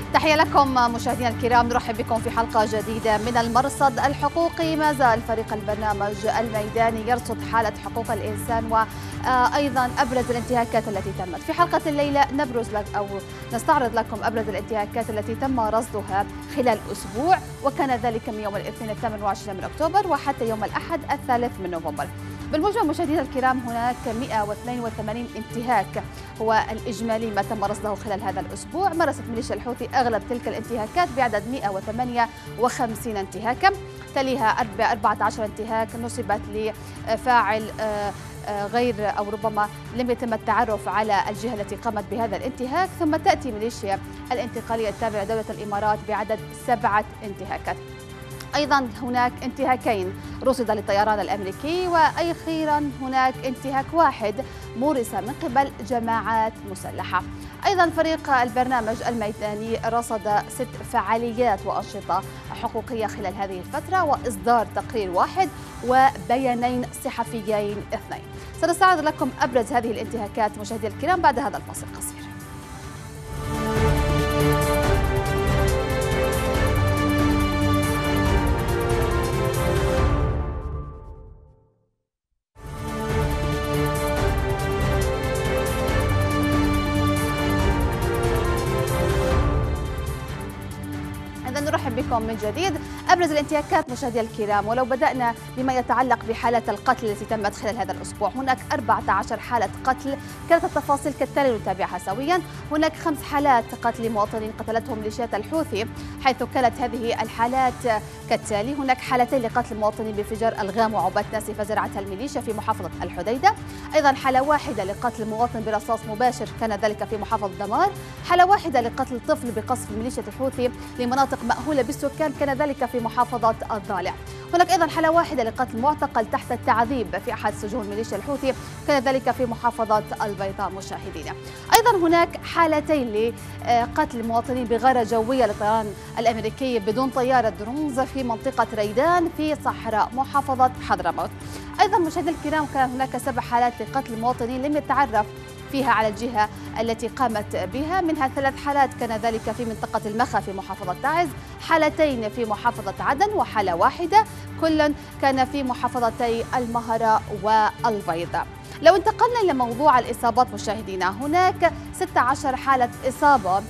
تحية لكم مشاهدينا الكرام، نرحب بكم في حلقة جديدة من المرصد الحقوقي. ما زال فريق البرنامج الميداني يرصد حالة حقوق الإنسان وأيضا أبرز الانتهاكات التي تمت. في حلقة الليلة نستعرض لكم أبرز الانتهاكات التي تم رصدها خلال أسبوع، وكان ذلك من يوم الاثنين 28 من أكتوبر وحتى يوم الأحد 3 من نوفمبر. بالمجمل مشاهدينا الكرام هناك 182 انتهاك هو الإجمالي ما تم رصده خلال هذا الأسبوع. مارست ميليشيا الحوثي أغلب تلك الانتهاكات بعدد 158 انتهاكا، تليها 14 انتهاك نسبت لفاعل غير أو ربما لم يتم التعرف على الجهة التي قامت بهذا الانتهاك، ثم تأتي ميليشيا الانتقالية التابعة لدولة الإمارات بعدد 7 انتهاكات. أيضا هناك انتهاكين رصد للطيران الأمريكي، وأخيرا هناك انتهاك واحد مورس من قبل جماعات مسلحة. أيضا فريق البرنامج الميداني رصد 6 فعاليات وأنشطة حقوقية خلال هذه الفترة، وإصدار تقرير واحد وبيانين صحفيين 2. سنستعرض لكم أبرز هذه الانتهاكات مشاهدينا الكرام بعد هذا الفاصل القصير. نرحب بكم من جديد. أبرز الانتهاكات مشاهدينا الكرام، ولو بدأنا بما يتعلق بحالة القتل التي تمت خلال هذا الأسبوع، هناك 14 حالة قتل، كانت التفاصيل كالتالي نتابعها سويا. هناك 5 حالات قتل لمواطنين قتلتهم ميليشيات الحوثي، حيث كانت هذه الحالات كالتالي: هناك حالتين لقتل مواطنين بانفجار ألغام وعبات ناسفة زرعتها الميليشيا في محافظة الحديدة، أيضا حالة واحدة لقتل مواطن برصاص مباشر كان ذلك في محافظة دمار، حالة واحدة لقتل طفل بقصف ميليشيا الحوثي لمناطق مأهولة بالسكان كان ذلك في محافظة الضالع. هناك أيضا حالة واحدة لقتل معتقل تحت التعذيب في أحد سجون ميليشيا الحوثي كان ذلك في محافظة البيضاء مشاهدينا. أيضا هناك حالتين لقتل مواطنين بغارة جوية للطيران الأمريكي بدون طيارة درونز في منطقة ريدان في صحراء محافظة حضرموت. أيضا مشاهدينا الكرام كان هناك 7 حالات لقتل مواطنين لم يتعرف فيها على الجهة التي قامت بها، منها 3 حالات كان ذلك في منطقة المخا في محافظة تعز، حالتين في محافظة عدن، وحالة واحدة كل كان في محافظتي المهرة والبيضاء. لو انتقلنا إلى موضوع الإصابات مشاهدينا، هناك 16 حالة إصابة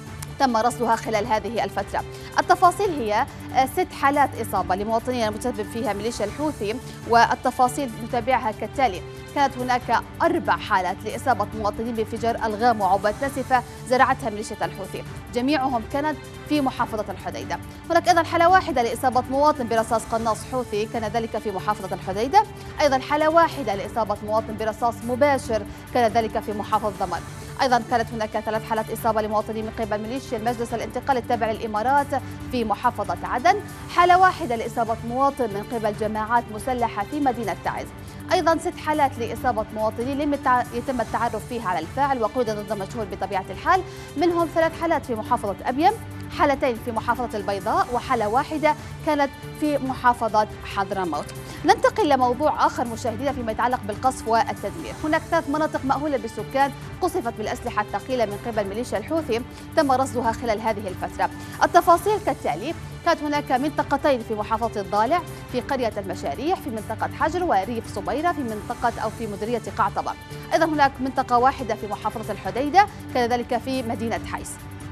تم رصدها خلال هذه الفترة. التفاصيل هي 6 حالات إصابة لمواطنين المتسبب فيها ميليشيا الحوثي، والتفاصيل نتابعها كالتالي: كانت هناك 4 حالات لإصابة مواطنين بانفجار ألغام وعبات ناسفة زرعتها ميليشيا الحوثي، جميعهم كانت في محافظة الحديدة. هناك أيضا حالة واحدة لإصابة مواطن برصاص قناص حوثي كان ذلك في محافظة الحديدة، أيضا حالة واحدة لإصابة مواطن برصاص مباشر كان ذلك في محافظة دمار. أيضا كانت هناك 3 حالات إصابة لمواطنين من قبل ميليشيا المجلس الانتقالي التابع للإمارات في محافظة عدن، حالة واحدة لإصابة مواطن من قبل جماعات مسلحة في مدينة تعز. أيضا 6 حالات لإصابة مواطنين لم يتم التعرف فيها على الفاعل وقود ضد مجهول بطبيعة الحال، منهم 3 حالات في محافظة أبين، حالتين في محافظة البيضاء، وحالة واحدة كانت في محافظة حضرموت. ننتقل لموضوع آخر مشاهدينا فيما يتعلق بالقصف والتدمير. هناك 3 مناطق مأهولة بالسكان قصفت بالأسلحة الثقيلة من قبل ميليشيا الحوثي تم رصدها خلال هذه الفترة. التفاصيل كالتالي: كانت هناك منطقتين في محافظة الضالع، في قرية المشاريح، في منطقة حجر وريف صبيرة، في منطقة أو في مديرية قعطبة. أيضا هناك منطقة واحدة في محافظة الحديدة كان ذلك في مدينة حيس.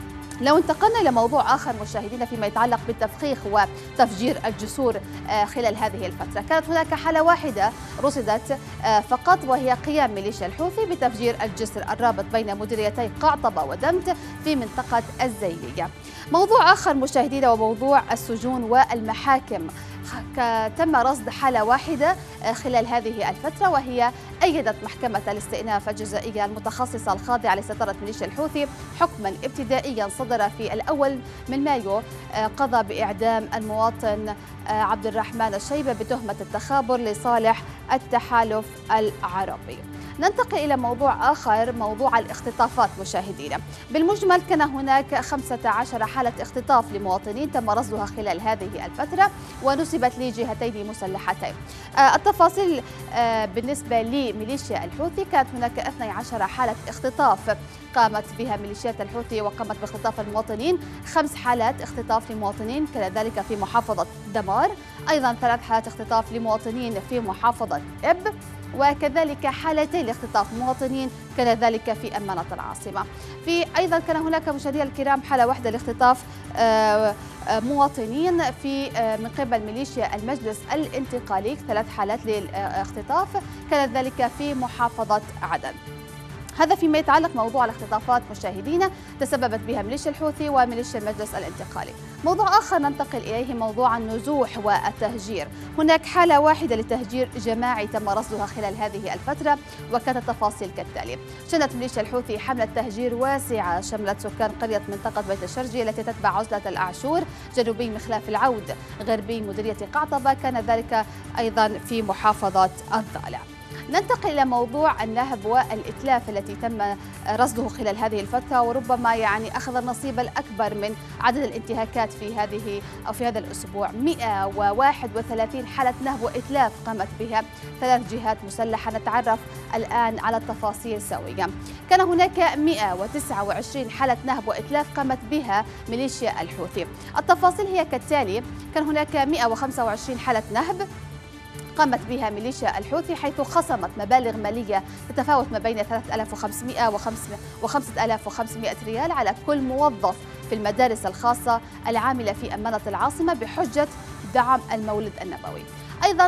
لو انتقلنا إلى موضوع آخر مشاهدينا فيما يتعلق بالتفخيخ وتفجير الجسور خلال هذه الفترة، كانت هناك حالة واحدة رصدت فقط، وهي قيام ميليشيا الحوثي بتفجير الجسر الرابط بين مديريتي قعطبة ودمت في منطقة الزيلية. موضوع آخر مشاهدينا وموضوع السجون والمحاكم، تم رصد حالة واحدة خلال هذه الفترة، وهي أيدت محكمة الاستئناف الجزائية المتخصصة الخاضعة لسيطرة ميليشيا الحوثي حكما ابتدائيا صدر في 1 مايو قضى بإعدام المواطن عبد الرحمن الشيبة بتهمة التخابر لصالح التحالف العربي. ننتقل إلى موضوع آخر، موضوع الاختطافات مشاهدينا. بالمجمل كان هناك 15 حالة اختطاف لمواطنين تم رصدها خلال هذه الفترة ونسبت لجهتين مسلحتين. التفاصيل بالنسبة لميليشيا الحوثي، كانت هناك 12 حالة اختطاف قامت بها ميليشيات الحوثي وقامت باختطاف المواطنين، 5 حالات اختطاف لمواطنين كذلك في محافظة دمار، أيضا 3 حالات اختطاف لمواطنين في محافظة إب، وكذلك حالتين لاختطاف مواطنين كان ذلك في أمانة العاصمة. أيضا كان هناك مشاهدينا الكرام حالة واحدة لاختطاف مواطنين من قبل ميليشيا المجلس الانتقالي، 3 حالات للاختطاف كان ذلك في محافظة عدن. هذا فيما يتعلق موضوع الاختطافات مشاهدينا تسببت بها ميليشيا الحوثي وميليشيا المجلس الانتقالي. موضوع آخر ننتقل إليه موضوع النزوح والتهجير. هناك حالة واحدة لتهجير جماعي تم رصدها خلال هذه الفترة وكانت التفاصيل كالتالي. شنت ميليشيا الحوثي حملة تهجير واسعة شملت سكان قرية منطقة بيت الشرجي التي تتبع عزلة الأعشور جنوبي مخلاف العود غربي مديرية قعطبة، كان ذلك أيضا في محافظة الضالع. ننتقل إلى موضوع النهب والإتلاف التي تم رصده خلال هذه الفترة، وربما أخذ النصيب الأكبر من عدد الانتهاكات في هذا الأسبوع. 131 حالة نهب وإتلاف قامت بها 3 جهات مسلحة، نتعرف الآن على التفاصيل سويا. كان هناك 129 حالة نهب وإتلاف قامت بها ميليشيا الحوثي. التفاصيل هي كالتالي: كان هناك 125 حالة نهب قامت بها ميليشيا الحوثي، حيث خصمت مبالغ مالية تتفاوت ما بين 3500 و 5500 ريال على كل موظف في المدارس الخاصة العاملة في أمانة العاصمة بحجة دعم المولد النبوي. أيضا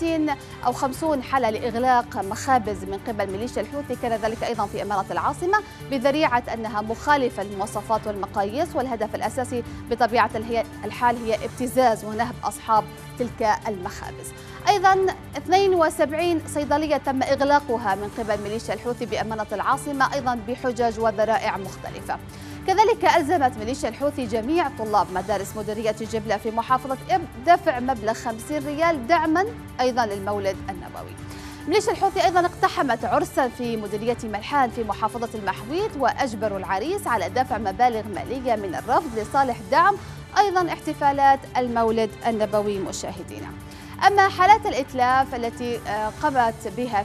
50 حالة لإغلاق مخابز من قبل ميليشيا الحوثي، كان ذلك أيضا في أمانة العاصمة بذريعة أنها مخالفة للمواصفات والمقاييس، والهدف الأساسي بطبيعة الحال هي ابتزاز ونهب أصحاب تلك المخابز. أيضا 72 صيدلية تم إغلاقها من قبل ميليشيا الحوثي بأمانة العاصمة أيضا بحجج وذرائع مختلفة. كذلك ألزمت ميليشيا الحوثي جميع طلاب مدارس مديرية جبلة في محافظة إب دفع مبلغ 50 ريال دعما أيضا للمولد النبوي. ميليشيا الحوثي أيضا اقتحمت عرسا في مديرية ملحان في محافظة المحويط وأجبروا العريس على دفع مبالغ مالية من الرفض لصالح دعم أيضا احتفالات المولد النبوي مشاهدينا. أما حالات الإتلاف التي قامت بها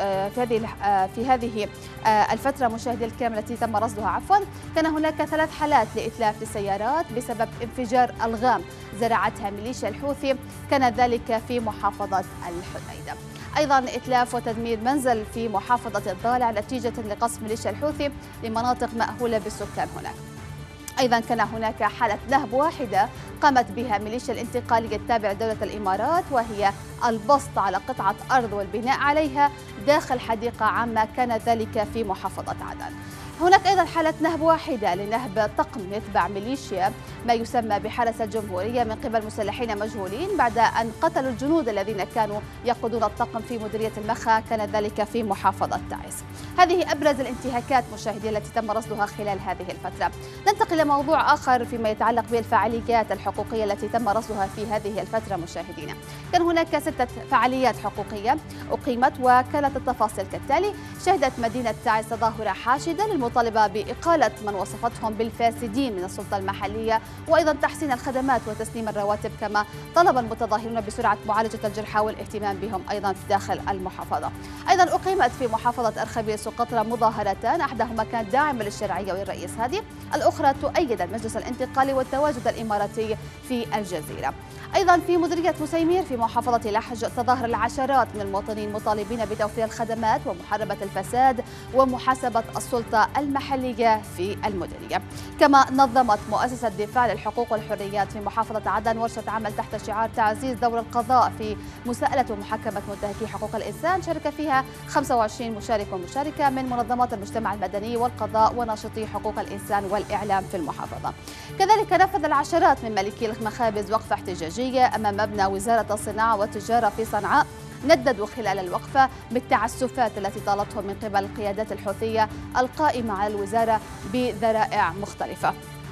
في هذه الفترة مشاهدي الكرام التي تم رصدها كان هناك 3 حالات لإتلاف للسيارات بسبب انفجار ألغام زرعتها ميليشيا الحوثي، كان ذلك في محافظة الحديدة. أيضا إتلاف وتدمير منزل في محافظة الضالع نتيجة لقصف ميليشيا الحوثي لمناطق مأهولة بالسكان هناك. أيضا كان هناك حالة نهب واحدة قامت بها ميليشيا الانتقالية التابعة لدولة الإمارات، وهي البسط على قطعة أرض والبناء عليها داخل حديقة عامة، كان ذلك في محافظة عدن. هناك أيضا حالة نهب واحدة لنهب طقم يتبع ميليشيا ما يسمى بحرس الجمهورية من قبل مسلحين مجهولين بعد أن قتلوا الجنود الذين كانوا يقودون الطقم في مديرية المخا، كان ذلك في محافظة تعز. هذه أبرز الانتهاكات مشاهدي التي تم رصدها خلال هذه الفترة. ننتقل إلى موضوع آخر فيما يتعلق بالفعاليات الحقوقية التي تم رصدها في هذه الفترة مشاهدينا. كان هناك 6 فعاليات حقوقية أقيمت وكانت التفاصيل كالتالي: شهدت مدينة تعز تظاهرة حاشدة للمطالبة بإقالة من وصفتهم بالفاسدين من السلطة المحلية وأيضا تحسين الخدمات وتسليم الرواتب، كما طلب المتظاهرون بسرعة معالجة الجرحى والاهتمام بهم أيضا في داخل المحافظة. أيضا أقيمت في محافظة أرخبيل سقطرى مظاهرتان، أحدهما كانت داعمة للشرعية والرئيس هادي، الأخرى تؤيد المجلس الانتقالي والتواجد الإماراتي في الجزيرة. أيضا في مديرية مسيمير في محافظة لحج تظاهر العشرات من المواطنين مطالبين بتوفير الخدمات ومحاربة الفساد ومحاسبة السلطة المحلية في المديرية. كما نظمت مؤسسة دفاع للحقوق والحريات في محافظة عدن ورشة عمل تحت شعار تعزيز دور القضاء في مساءلة ومحاكمة منتهكي حقوق الإنسان، شارك فيها 25 مشارك ومشاركة من منظمات المجتمع المدني والقضاء وناشطي حقوق الإنسان والإعلام في المحافظة. كذلك نفذ العشرات من مالكي المخابز وقفة احتجاجية أمام مبنى وزارة الصناعة والتجارة في صنعاء، نددوا خلال الوقفة بالتعسفات التي طالتهم من قبل القيادات الحوثية القائمة على الوزارة بذرائع مختلفة.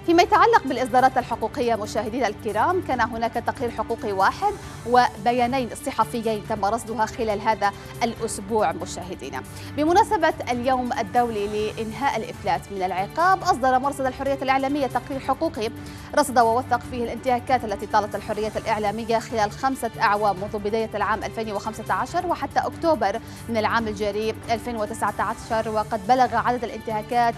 فيما يتعلق بالإصدارات الحقوقية مشاهدينا الكرام، كان هناك تقرير حقوقي واحد وبيانين صحفيين تم رصدها خلال هذا الأسبوع مشاهدينا. بمناسبة اليوم الدولي لإنهاء الإفلات من العقاب، أصدر مرصد الحرية الإعلامية تقرير حقوقي رصد ووثق فيه الانتهاكات التي طالت الحرية الإعلامية خلال 5 أعوام منذ بداية العام 2015 وحتى أكتوبر من العام الجاري 2019، وقد بلغ عدد الانتهاكات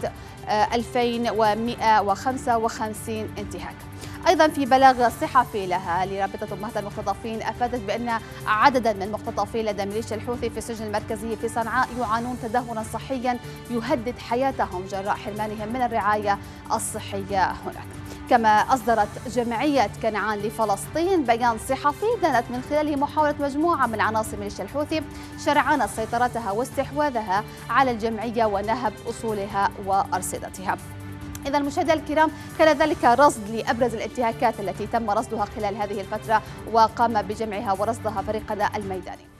2155 انتهاك. أيضا في بلاغ صحفي لها لرابطة أمهات المختطفين أفادت بأن عددا من المختطفين لدى ميليشيا الحوثي في السجن المركزي في صنعاء يعانون تدهورا صحيا يهدد حياتهم جراء حرمانهم من الرعاية الصحية هناك. كما أصدرت جمعية كنعان لفلسطين بيان صحفي دانت من خلاله محاولة مجموعة من عناصر ميليشيا الحوثي شرعنة سيطرتها واستحواذها على الجمعية ونهب أصولها وأرصدتها. إذا مشاهدينا الكرام، كان ذلك رصد لأبرز الانتهاكات التي تم رصدها خلال هذه الفترة وقام بجمعها ورصدها فريقنا الميداني.